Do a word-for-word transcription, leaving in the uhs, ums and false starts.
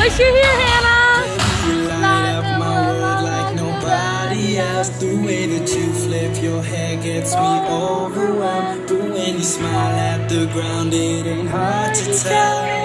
nice you're here, Hannah. You light up my world like nobody else. The way that you flip your hair gets me overwhelmed. But when you smile at the ground, it ain't hard to tell.